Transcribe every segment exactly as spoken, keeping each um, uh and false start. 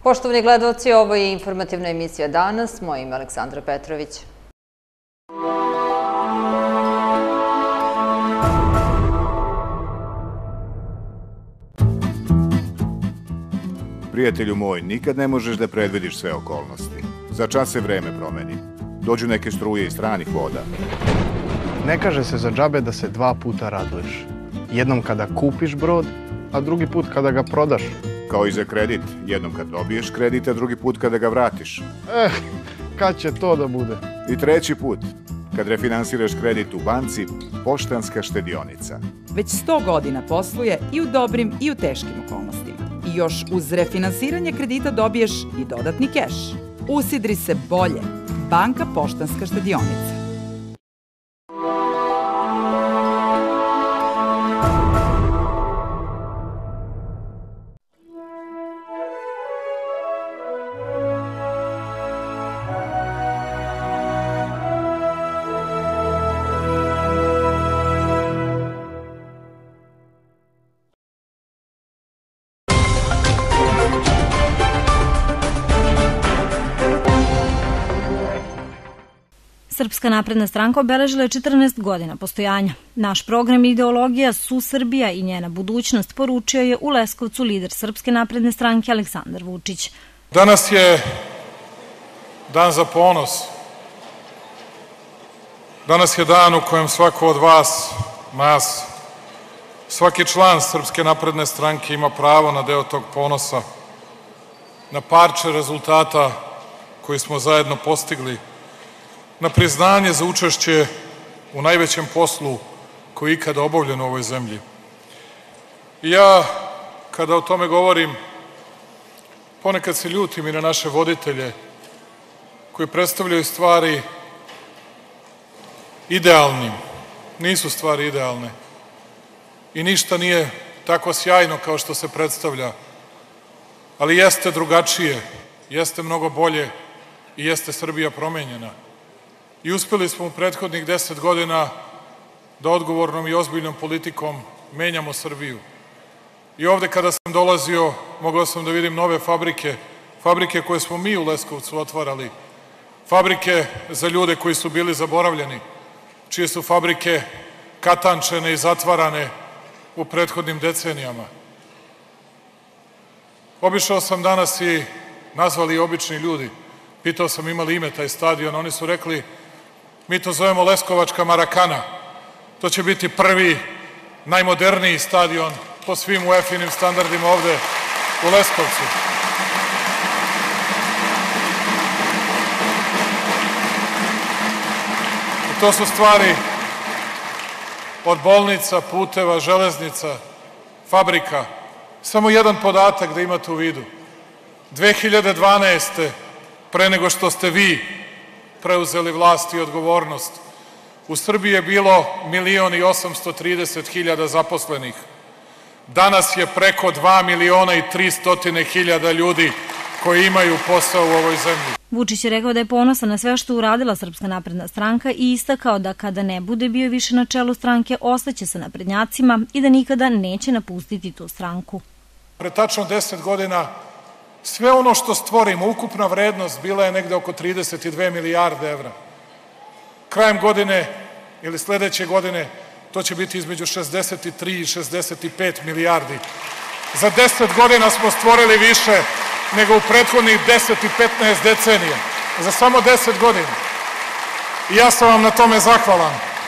Poštovani gledalci, ovo je informativna emisija Danas. Moje ime je Aleksandra Petrović. Prijatelju moj, nikad ne možeš da predvidiš sve okolnosti. Za čas se vreme promeni. Dođu neke struje iz stranih voda. Ne kaže se za džabe da se dva puta raduješ. Jednom kada kupiš brod, a drugi put kada ga prodaš. Kao i za kredit. Jednom kad dobiješ kredit, a drugi put kada ga vratiš. Eh, kad će to da bude? I treći put, kad refinansiraš kredit u banci, Poštanska štedionica. Već sto godina posluje i u dobrim i u teškim okolnostima. I još uz refinansiranje kredita dobiješ i dodatni keš. Usidri se bolje. Banka Poštanska štedionica. Srpska napredna stranka obeležila je četrnaest godina postojanja. Naš program i ideologija su Srbija i njena budućnost, poručio je u Leskovcu lider Srpske napredne stranke Aleksandar Vučić. Danas je dan za ponos. Danas je dan u kojem svako od vas, nas, svaki član Srpske napredne stranke ima pravo na deo tog ponosa, na parče rezultata koji smo zajedno postigli, na priznanje za učešće u najvećem poslu koji je ikada obavljen u ovoj zemlji. I ja, kada o tome govorim, ponekad se ljutim i na naše voditelje koji predstavljaju stvari idealnim. Nisu stvari idealne. I ništa nije tako sjajno kao što se predstavlja, ali jeste drugačije, jeste mnogo bolje i jeste Srbija promenjena. I uspeli smo u prethodnih deset godina da odgovornom i ozbiljnom politikom menjamo Srbiju. I ovde kada sam dolazio, mogao sam da vidim nove fabrike, fabrike koje smo mi u Leskovcu otvarali, fabrike za ljude koji su bili zaboravljeni, čije su fabrike katančene i zatvarane u prethodnim decenijama. Obišao sam danas i nazvali obični ljudi. Pitao sam ima li ime taj stadion, oni su rekli mi to zovemo Leskovačka Marakana. To će biti prvi, najmoderniji stadion po svim U E F-inim standardima ovde u Leskovcu. I to su stvari od bolnica, puteva, železnica, fabrika. Samo jedan podatak da imate u vidu. dve hiljade dvanaeste. pre nego što ste vi preuzeli vlast i odgovornost, u Srbiji je bilo milion i osamsto trideset hiljada zaposlenih. Danas je preko dva miliona i tristotine hiljada ljudi koji imaju posao u ovoj zemlji. Vučić je rekao da je ponosan na sve što uradila Srpska napredna stranka i istakao da kada ne bude bio više na čelu stranke, ostaće sa naprednjacima i da nikada neće napustiti tu stranku. Pre tačno deset godina sve ono što stvorimo, ukupna vrednost bila je negde oko trideset dve milijarde evra. Krajem godine ili sledeće godine to će biti između šezdeset tri i šezdeset pet milijardi. Za deset godina smo stvorili više nego u prethodnih deset i petnaest decenija. Za samo deset godina. I ja sam vam na tome zahvalan.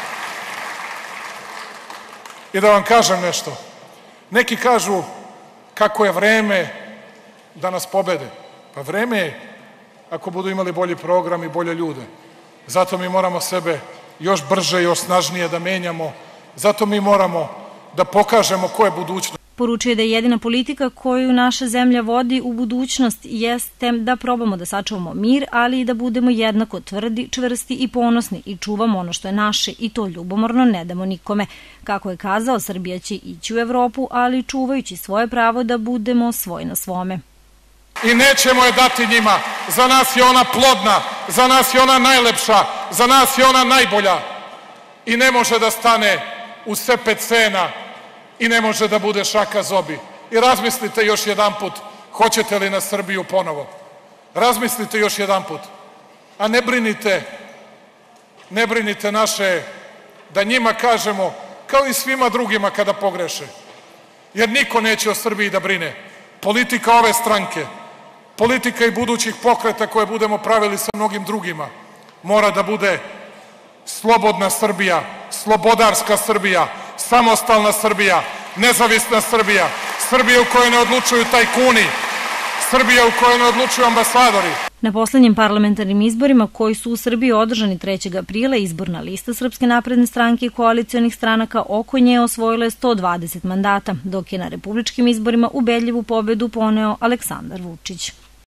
I da vam kažem nešto. Neki kažu kako je vreme da nas pobede. Pa vreme je ako budu imali bolji program i bolje ljude. Zato mi moramo sebe još brže i još snažnije da menjamo. Zato mi moramo da pokažemo ko je budućnost. Poručuje da je jedina politika koju naša zemlja vodi u budućnost jeste da probamo da sačuvamo mir, ali i da budemo jednako tvrdi, čvrsti i ponosni i čuvamo ono što je naše i to ljubomorno ne damo nikome. Kako je kazao, Srbija će ići u Evropu, ali čuvajući svoje pravo da budemo svoj na svome. I nećemo je dati njima. Za nas je ona plodna, za nas je ona najlepša, za nas je ona najbolja. I ne može da stane u sepe cena i ne može da bude šaka zobi. I razmislite još jedan put, hoćete li na Srbiju ponovo. Razmislite još jedan put, a ne brinite, ne brinite naše, da njima kažemo, kao i svima drugima kada pogreše, jer niko neće o Srbiji da brine. Politika ove stranke, politika i budućih pokreta koje budemo pravili sa mnogim drugima, mora da bude slobodna Srbija, slobodarska Srbija, samostalna Srbija, nezavisna Srbija, Srbija u kojoj ne odlučuju tajkuni, Srbija u kojoj ne odlučuju ambasadori. Na poslednjim parlamentarnim izborima koji su u Srbiji održani trećeg aprila, izborna lista Srpske napredne stranke i koalicijonih stranaka oko nje osvojila je sto dvadeset mandata, dok je na republičkim izborima ubedljivu pobedu poneo Aleksandar Vučić.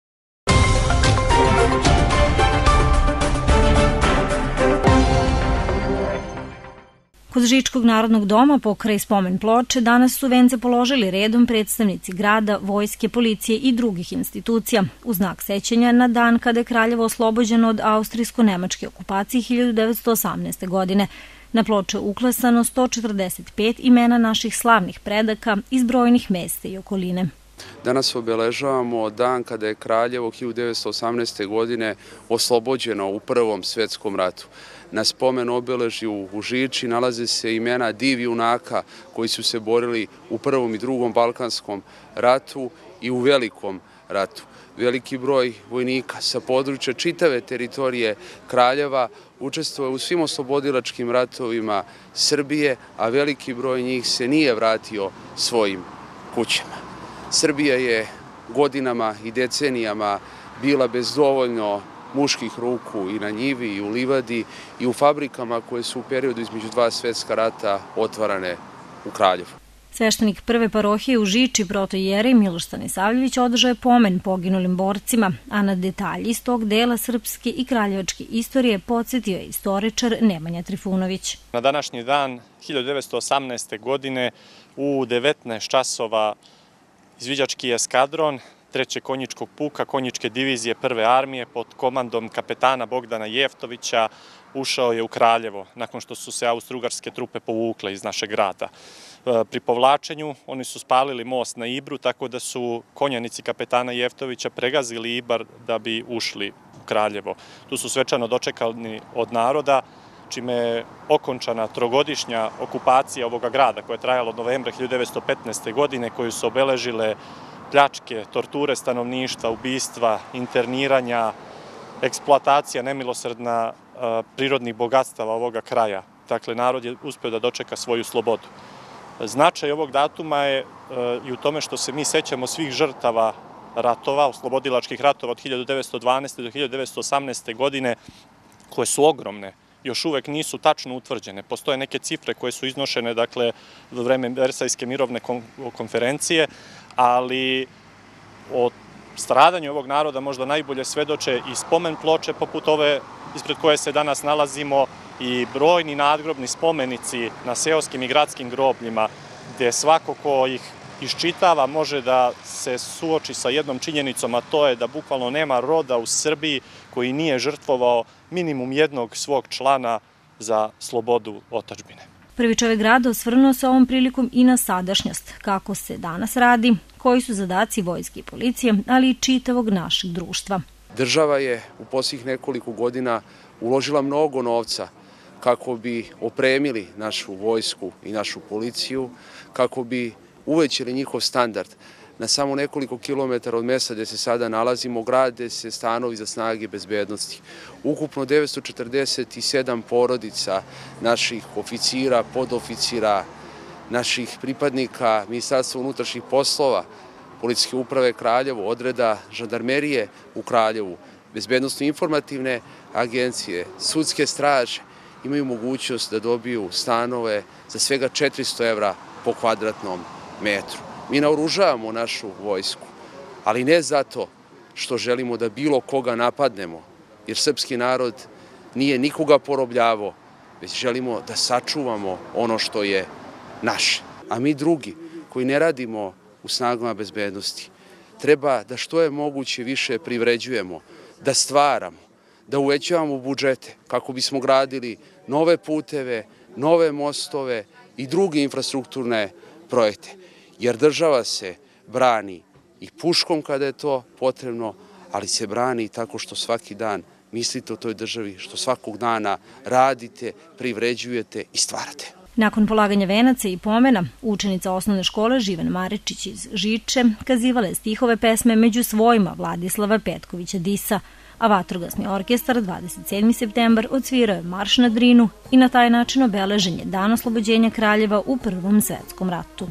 Kod Žičkog narodnog doma pokraj spomen ploče danas su vence položili redom predstavnici grada, vojske, policije i drugih institucija u znak sećanja na dan kada je Kraljevo oslobođeno od austrijsko-nemačke okupacije hiljadu devetsto osamnaeste. godine. Na ploče uklesano sto četrdeset pet imena naših slavnih predaka iz brojnih mesta i okoline. Danas obeležavamo dan kada je Kraljevo hiljadu devetsto osamnaeste. godine oslobođeno u Prvom svetskom ratu. Na spomen obeležju u Žiči nalaze se imena div junaka koji su se borili u Prvom i Drugom Balkanskom ratu i u Velikom ratu. Veliki broj vojnika sa područja čitave teritorije Kraljeva učestvuje u svim oslobodilačkim ratovima Srbije, a veliki broj njih se nije vratio svojim kućama. Srbija je godinama i decenijama bila bez dovoljno muških ruku i na njivi i u livadi i u fabrikama koje su u periodu između dva svetska rata otvarane u Kraljevu. Sveštenik prve parohije u Žiči, protoijerej Miloš Stanisavljević, održao je pomen poginulim borcima, a na detalji iz tog dela srpske i kraljevačke istorije podsjetio je istoričar Nemanja Trifunović. Na današnji dan hiljadu devetsto osamnaeste. godine u devetnaest časova izviđački eskadron trećeg konjičkog puka konjičke divizije prve armije pod komandom kapetana Bogdana Jeftovića ušao je u Kraljevo nakon što su se austrougarske trupe povukle iz našeg grada. Pri povlačenju oni su spalili most na Ibru, tako da su konjanici kapetana Jeftovića pregazili Ibar da bi ušli u Kraljevo. Tu su svečano dočekani od naroda, čime je okončana trogodišnja okupacija ovoga grada koja je trajala od novembra hiljadu devetsto petnaeste. godine, koju su obeležile pljačke, torture stanovništva, ubistva, interniranja, eksploatacija nemilosrdna prirodnih bogatstava ovoga kraja. Dakle, narod je uspeo da dočeka svoju slobodu. Značaj ovog datuma je i u tome što se mi sećamo svih žrtava ratova, oslobodilačkih ratova od hiljadu devetsto dvanaeste. do hiljadu devetsto osamnaeste. godine, koje su ogromne, još uvek nisu tačno utvrđene. Postoje neke cifre koje su iznošene, dakle, u vreme Versajske mirovne konferencije, ali o stradanju ovog naroda možda najbolje svedoče i spomen ploče poput ove ispred koje se danas nalazimo i brojni nadgrobni spomenici na seoskim i gradskim grobljima, gde svako ko ih iščitava može da se suoči sa jednom činjenicom, a to je da bukvalno nema roda u Srbiji koji nije žrtvovao minimum jednog svog člana za slobodu otadžbine. Prvi čovek grada osvrnuo se ovom prilikom i na sadašnjost, kako se danas radi, koji su zadaci vojske i policije, ali i čitavog našeg društva. Država je u posljednjih nekoliko godina uložila mnogo novca kako bi opremili našu vojsku i našu policiju, kako bi uvećali njihov standard. Na samo nekoliko kilometara od mesta gde se sada nalazimo grade se stanovi za snage bezbednosti. Ukupno devetsto četrdeset sedam porodica naših oficira, podoficira, naših pripadnika Ministarstva unutrašnjih poslova, Policijske uprave Kraljevo, odreda žandarmerije u Kraljevu, bezbednostno-informativne agencije, sudske straže imaju mogućnost da dobiju stanove za svega četiristo evra po kvadratnom metru. Mi naoružavamo našu vojsku, ali ne zato što želimo da bilo koga napadnemo, jer srpski narod nije nikoga porobljavao, već želimo da sačuvamo ono što je naše. A mi drugi, koji ne radimo u snagama bezbednosti, treba da što je moguće više privređujemo, da stvaramo, da uvećavamo budžete kako bismo gradili nove puteve, nove mostove i druge infrastrukturne projekte. Jer država se brani i puškom kada je to potrebno, ali se brani i tako što svaki dan mislite o toj državi, što svakog dana radite, privređujete i stvarate. Nakon polaganja venaca i pomena, učenica osnovne škole Živana Maričić iz Žiče kazivala je stihove pesme Među svojima Vladislava Petkovića Disa, a vatrogasni orkestar dvadeset sedmi septembar odsvirao je Marš na Drinu i na taj način obeležen je Dan oslobođenja Kraljeva u Prvom svetskom ratu.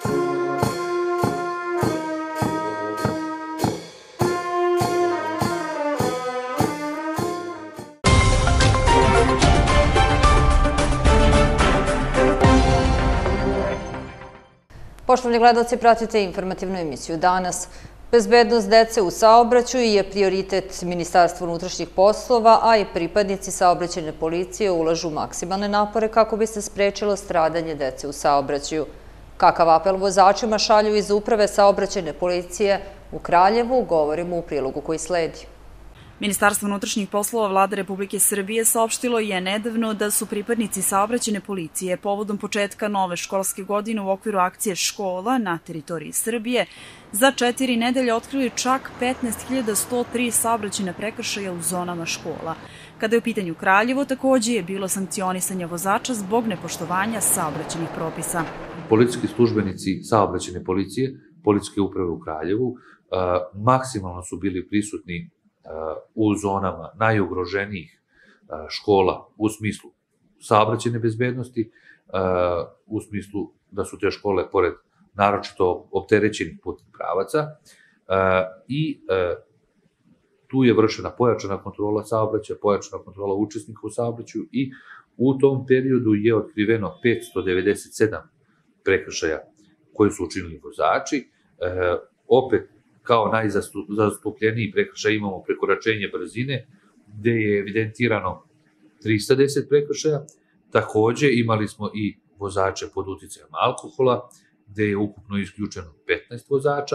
Poštovani gledalci, pratite informativnu emisiju Danas. Bezbednost dece u saobraćaju je prioritet Ministarstva unutrašnjih poslova, a i pripadnici saobraćajne policije ulažu maksimalne napore kako bi se sprečilo stradanje dece u saobraćaju. Kakav apel vozačima šalju iz Uprave saobraćajne policije u Kraljevu, govorimo u prilogu koji sledi. Ministarstvo unutrašnjih poslova Vlade Republike Srbije saopštilo je nedavno da su pripadnici saobraćajne policije povodom početka nove školske godine u okviru akcije Škola na teritoriji Srbije za četiri nedelje otkrili čak petnaest hiljada sto tri saobraćajna prekršaja u zonama škola. Kada je u pitanju Kraljevo, takođe je bilo sankcionisanja vozača zbog nepoštovanja saobraćajnih propisa. Policijski službenici saobraćajne policije, Policijske uprave u Kraljevu, maksimalno su bili prisutni u zonama najugroženijih škola u smislu saobraćajne bezbednosti, u smislu da su te škole pored naročito opterećenih putnih pravaca i tu je vršena pojačana kontrola saobraćaja, pojačana kontrola učesnika u saobraćaju i u tom periodu je otkriveno petsto devedeset sedam prekršaja koji su učinili vozači. Opet, kao najzastupljeniji prekršaj imamo prekoračenje brzine, gde je evidentirano trista deset prekršaja. Takođe imali smo i vozače pod uticajem alkohola, gde je ukupno isključeno petnaest vozača.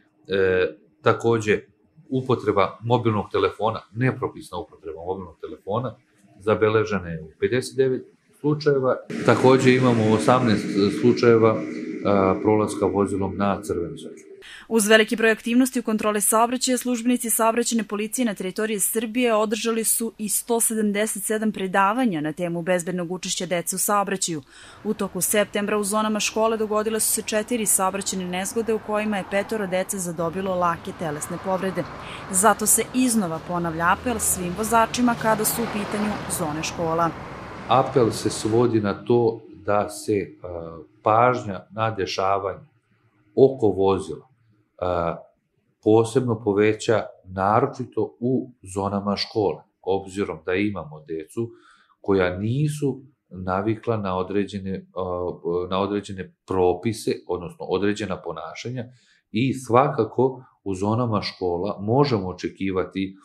E, takođe, upotreba mobilnog telefona, nepropisna upotreba mobilnog telefona, zabeležena je u pedeset devet slučajeva. Takođe imamo osamnaest slučajeva a, prolaska vozilom na crvenu zvezdu. Uz veliki broj aktivnosti u kontroli saobraćaja, službenici saobraćajne policije na teritoriji Srbije održali su i sto sedamdeset sedam predavanja na temu bezbednog učešća dece u saobraćaju. U toku septembra u zonama škole dogodile su se četiri saobraćajne nezgode u kojima je petoro dece zadobilo lake telesne povrede. Zato se iznova ponavlja apel svim vozačima kada su u pitanju zone škola. Apel se svodi na to da se uh, pažnja na dešavanje oko vozila uh, posebno poveća naročito u zonama škole, obzirom da imamo decu koja nisu navikla na određene, uh, na određene propise, odnosno određena ponašanja i svakako u zonama škola možemo očekivati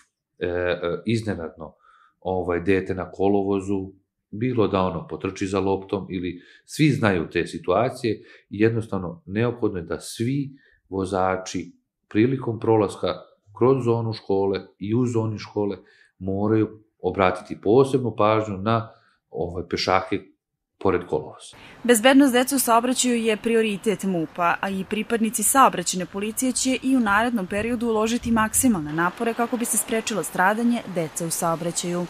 uh, iznenadno ovaj, dete na kolovozu, bilo da ono potrči za loptom ili svi znaju te situacije, jednostavno neophodno je da svi vozači prilikom prolaska kroz zonu škole i u zoni škole moraju obratiti posebnu pažnju na ovaj, pešake pored kolovoza. Bezbednost dece u saobraćaju je prioritet MUP-a, a i pripadnici saobraćajne policije će i u narednom periodu uložiti maksimalne napore kako bi se sprečilo stradanje dece u saobraćaju.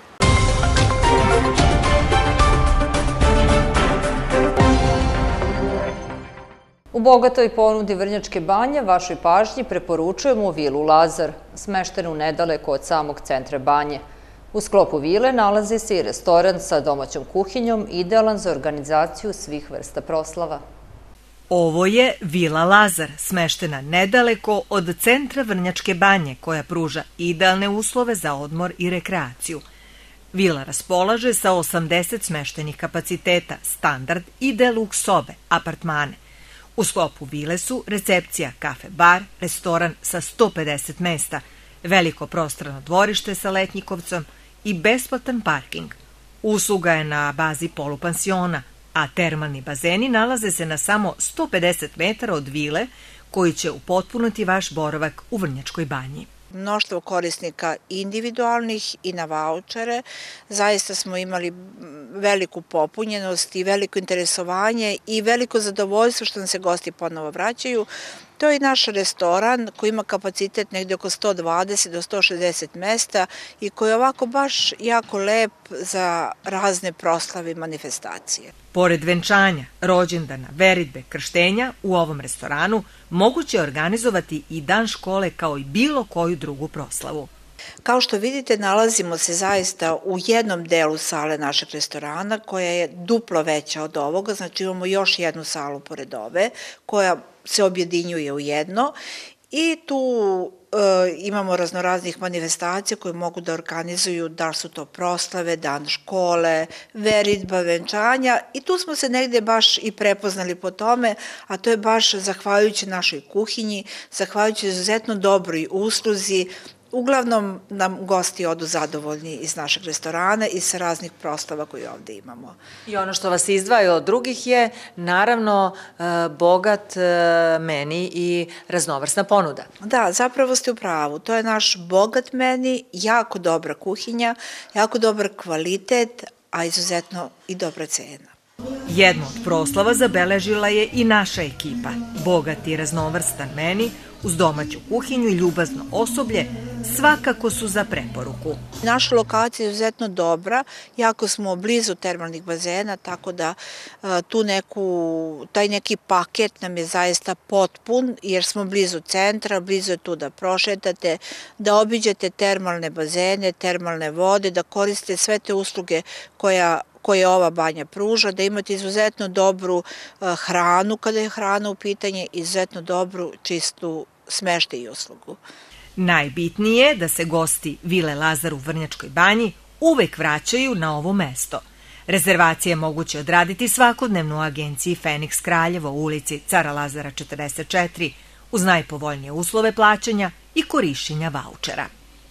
U bogatoj ponudi Vrnjačke Banje vašoj pažnji preporučujemo vilu Lazar, smeštenu nedaleko od samog centra Banje. U sklopu vile nalazi se i restoran sa domaćom kuhinjom, idealan za organizaciju svih vrsta proslava. Ovo je Vila Lazar, smeštena nedaleko od centra Vrnjačke Banje, koja pruža idealne uslove za odmor i rekreaciju. Vila raspolaže sa osamdeset smeštenih kapaciteta, standard i deluks sobe, apartmane. U sklopu vile su recepcija, kafe, bar, restoran sa sto pedeset mesta, veliko prostrano dvorište sa letnjikovcom i besplatan parking. Usluga je na bazi polupansiona, a termalni bazeni nalaze se na samo sto pedeset metara od vile, koji će upotpuniti vaš boravak u Vrnjačkoj Banji. Mnoštvo korisnika individualnih i na vaučere. Zaista smo imali veliku popunjenost i veliko interesovanje i veliko zadovoljstvo što nam se gosti ponovo vraćaju. To je i naš restoran koji ima kapacitet negde oko sto dvadeset do sto šezdeset mesta i koji je ovako baš jako lep za razne proslave i manifestacije. Pored venčanja, rođendana, veritbe, krštenja, u ovom restoranu moguće je organizovati i dan škole kao i bilo koju drugu proslavu. Kao što vidite, nalazimo se zaista u jednom delu sale našeg restorana koja je duplo veća od ovoga, znači imamo još jednu salu pored ove koja se objedinjuje u jedno i tu e, imamo raznoraznih manifestacija koje mogu da organizuju, da su to proslave, dan škole, veritba, venčanja i tu smo se negde baš i prepoznali po tome, a to je baš zahvaljujući našoj kuhinji, zahvaljujući izuzetno dobroj usluzi. Uglavnom nam gosti odu zadovoljni iz našeg restorana i sa raznih proslava koje ovde imamo. I ono što vas izdvaja od drugih je naravno bogat meni i raznovrsna ponuda. Da, zapravo ste u pravu. To je naš bogat meni, jako dobra kuhinja, jako dobar kvalitet, a izuzetno i dobra cena. Jednu od proslava zabeležila je i naša ekipa. Bogat i raznovrstan meni, uz domaću kuhinju i ljubazno osoblje, svakako su za preporuku. Naša lokacija je izuzetno dobra, jako smo blizu termalnih bazena, tako da tu neku, taj neki paket nam je zaista potpun, jer smo blizu centra, blizu je tu da prošetate, da obiđete termalne bazene, termalne vode, da koriste sve te usluge koja koje ova banja pruža, da imate izuzetno dobru hranu kada je hrana u pitanje, izuzetno dobru, čistu smeštaj i uslugu. Najbitnije je da se gosti Vile Lazar u Vrnjačkoj banji uvek vraćaju na ovo mesto. Rezervacije je moguće odraditi svakodnevno u agenciji Feniks Kraljevo u ulici Cara Lazara četrdeset četiri uz najpovoljnije uslove plaćanja i korišćenja vaučera.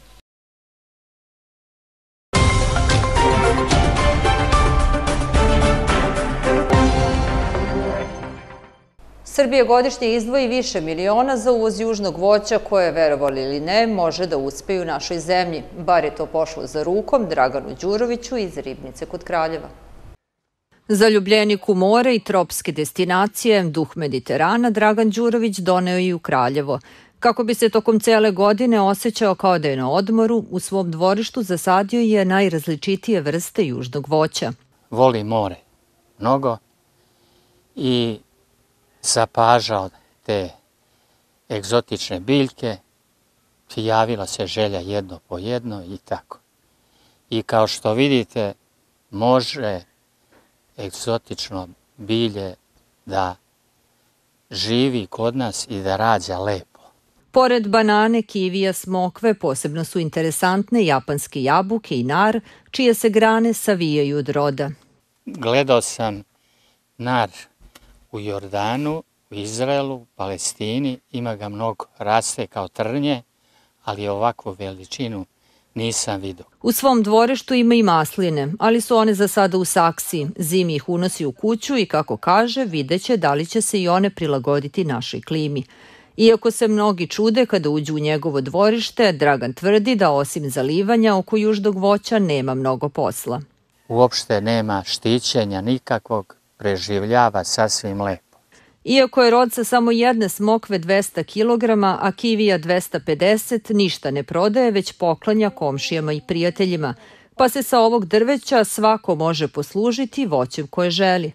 Srbija godišnje izdvoji više miliona za uvoz južnog voća koje, verovali ili ne, može da uspe u našoj zemlji. Bar je to pošlo za rukom Draganu Đuroviću iz Ribnice kod Kraljeva. Zaljubljenik u more i tropske destinacije, duh Mediterana, Dragan Đurović doneo i u Kraljevo. Kako bi se tokom cele godine osjećao kao da je na odmoru, u svom dvorištu zasadio je najrazličitije vrste južnog voća. Voli more mnogo i zapažao te egzotične biljke, javila se želja jedno po jedno i tako. I kao što vidite, može egzotično bilje da živi kod nas i da rađa lepo. Pored banane, kivija, smokve, posebno su interesantne japanske jabuke i nar, čije se grane savijaju od roda. Gledao sam nar u Jordanu, u Izraelu, Palestini, ima ga mnogo, raste kao trnje, ali ovakvu veličinu nisam vidio. U svom dvorištu ima i masline, ali su one za sada u saksiji. Zimi ih unosi u kuću i, kako kaže, videće da li će se i one prilagoditi našoj klimi. Iako se mnogi čude kada uđu u njegovo dvorište, Dragan tvrdi da osim zalivanja oko južnog voća nema mnogo posla. Uopšte nema štićenja nikakvog, preživljava sasvim lepo. Iako je rod sa samo jedne smokve dvesta kilograma, a kivija dvesta pedeset, ništa ne prodaje, već poklanja komšijama i prijateljima, pa se sa ovog drveća svako može poslužiti voćem koje želi.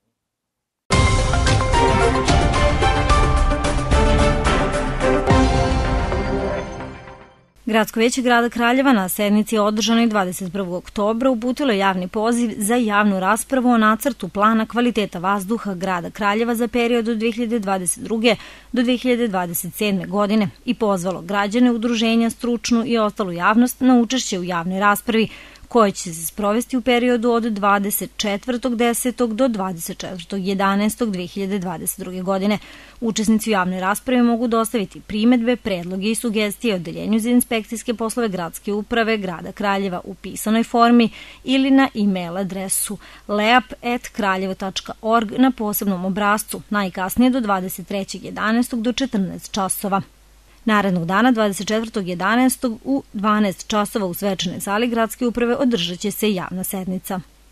Gradsko veće grada Kraljeva na sednici održanoj dvadeset prvog oktobra uputilo je javni poziv za javnu raspravu o nacrtu plana kvaliteta vazduha grada Kraljeva za period od dve hiljade dvadeset druge. do dve hiljade dvadeset sedme. godine i pozvalo građane, udruženja, stručnu i ostalu javnost na učešće u javnoj raspravi koja će se sprovesti u periodu od dvadeset četvrtog desetog do dvadeset četvrtog jedanaestog dve hiljade dvadeset druge. godine. Učesnici u javnoj raspravi mogu dostaviti primedbe, predloge i sugestije Odeljenju za inspekcijske poslove Gradske uprave grada Kraljeva u pisanoj formi ili na e-mail adresu leap at kraljevo tačka org na posebnom obrascu, najkasnije do dvadeset trećeg jedanaestog do četrnaest časova. Narednog dana, dvadeset četvrtog jedanaestog u dvanaest časova u svečanoj sali Gradske uprave održat će se javna sednica.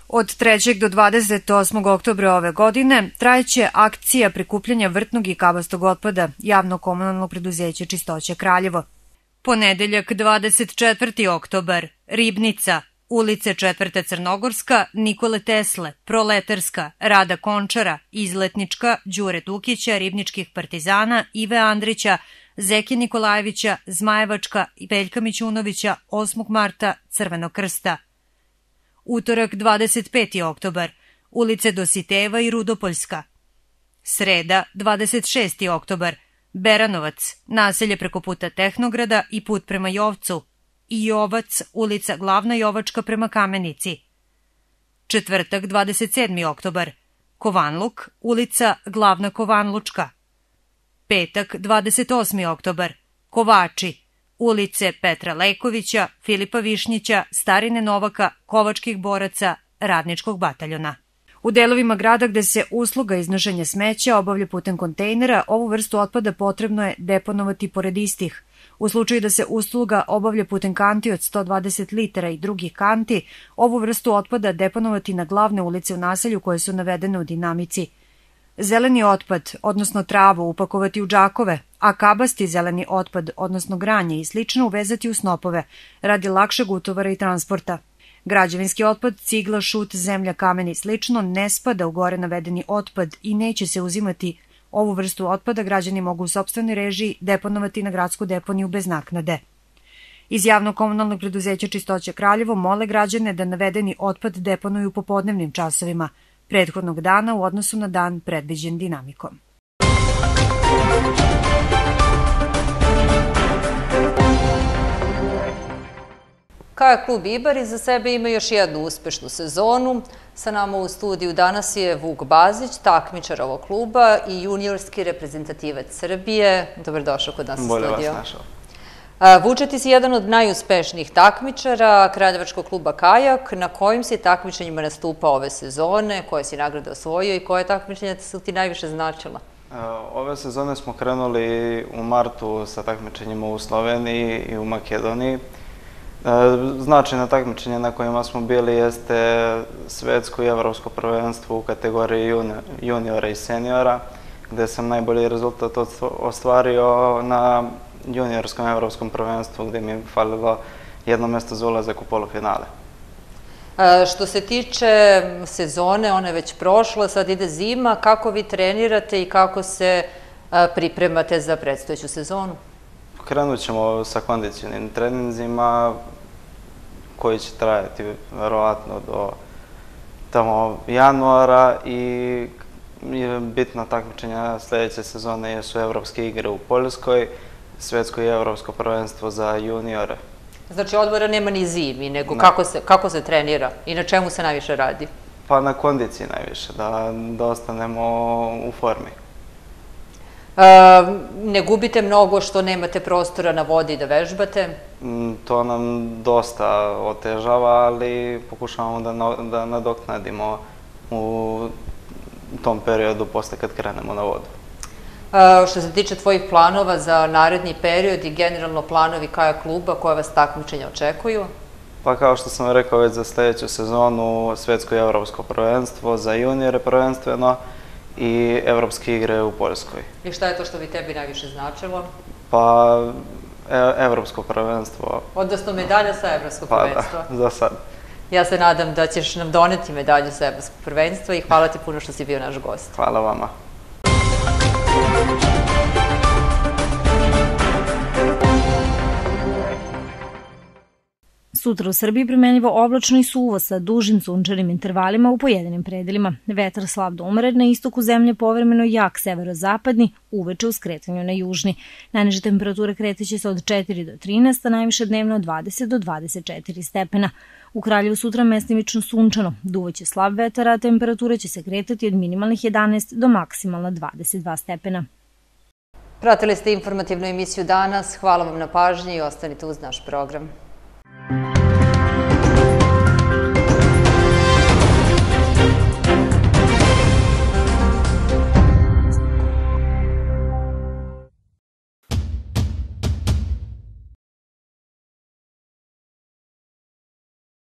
Od trećeg do dvadeset osmog oktobra ove godine trajeće akcija prikupljanja vrtnog i kabastog otpada javnog komunalnog preduzeća Čistoća Kraljevo. Ponedeljak dvadeset četvrti oktobar, Ribnica, ulice četvrta Crnogorska, Nikole Tesle, Proletarska, Rada Končara, Izletnička, Đure Dukića, Ribničkih partizana, Ive Andrića, Zeke Nikolajevića, Zmajevačka i Veljka Mićunovića, osmog marta, Crvenog krsta. Utorak dvadeset peti oktobar, ulice Dositeva i Rudopoljska. Sreda dvadeset šesti oktobar, Beranovac, naselje preko puta Tehnograda i put prema Jovcu, i Jovac, ulica Glavna Jovačka prema Kamenici. Četvrtak dvadeset sedmi oktobar, Kovanluk, ulica Glavna Kovanlučka. Petak dvadeset osmi oktobar, Kovači, ulice Petra Lekovića, Filipa Višnjića, Starine Novaka, Kovačkih boraca, Radničkog bataljona. U delovima grada gde se usluga iznošenja smeća obavlja putem kontejnera, ovu vrstu otpada potrebno je deponovati pored istih. U slučaju da se usluga obavlja putem kanti od sto dvadeset litara i drugih kanti, ovu vrstu otpada deponovati na glavne ulice u naselju koje su navedene u dinamici. Zeleni otpad, odnosno travu, upakovati u džakove, a kabasti zeleni otpad, odnosno granje i slično uvezati u snopove, radi lakšeg utovara i transporta. Građevinski otpad, cigla, šut, zemlja, kamen i slično ne spada u gore navedeni otpad i neće se uzimati. Ovu vrstu otpada građani mogu u sopstvenoj režiji deponovati na gradsku deponiju bez naknade. Iz javnog komunalnog preduzeća Čistoća Kraljevo mole građane da navedeni otpad deponuju u popodnevnim časovima prethodnog dana u odnosu na dan predviđen dinamikom. Kajak klub Ibar iza sebe ima još jednu uspešnu sezonu. Sa nama u studiju danas je Vuk Bazić, takmičar ovog kluba i juniorski reprezentativac Srbije. Dobrodošao kod nas u studio. Bolje vas našao. Vuče, ti si jedan od najuspešnijih takmičara Kraljevačkog kluba Kajak. Na kojim si takmičenjima nastupao ove sezone, koje si nagrade osvojio i koje takmičenja su ti najviše značila? Ove sezone smo krenuli u martu sa takmičenjima u Sloveniji i u Makedoniji. Značajno takmičenje na kojima smo bili jeste svetsko i evropsko prvenstvo u kategoriji juniora i seniora, gde sam najbolji rezultat ostvario na juniorskom evropskom prvenstvu, gde mi je falilo jedno mesto za ulazak u polufinale. Što se tiče sezone, ona je već prošla, sad ide zima. Kako vi trenirate i kako se pripremate za predstojeću sezonu? Krenut ćemo sa kondicionim treninzima koji će trajati verovatno do tamo januara i bitna takmičenja sledeće sezone jesu evropske igre u Poljskoj, svetsko i evropsko prvenstvo za juniore. Znači odmora nema ni zimi, nego kako se trenira i na čemu se najviše radi? Pa na kondiciji najviše, da ostanemo u formi. Ne gubite mnogo što nemate prostora na vodi da vežbate? To nam dosta otežava, ali pokušavamo da nadoknadimo u tom periodu posle kad krenemo na vodu. Što se tiče tvojih planova za naredni period i generalno planovi Kajak kluba, koje vas takmičenja očekuju? Pa kao što sam rekao već za sledeću sezonu, svetsko i evropsko prvenstvo, za juniore prvenstveno, i evropske igre u Poljskoj. I šta je to što bi tebi najviše značilo? Pa, evropsko prvenstvo. Odnosno medalja sa evropskog prvenstva? Pa da, za sad. Ja se nadam da ćeš nam doneti medalju sa evropskog prvenstva i hvala ti puno što si bio naš gost. Hvala vama. Sutra u Srbiji primenljivo oblačno i suvo sa dužim sunčanim intervalima u pojedinim predelima. Vetar slab do umeren, na istoku zemlje povremeno jak severozapadni, uveče u skretanju na južni. Najniže temperature kretaće se od četiri do trinaest, a najviše dnevno od dvadeset do dvadeset četiri stepena. U Kraljevu sutra mestimično sunčano, duvaće slab vetar, a temperature će se kretati od minimalnih jedanaest do maksimalna dvadeset dva stepena. Pratili ste informativnu emisiju danas, hvala vam na pažnji i ostanite uz naš program. Thank you.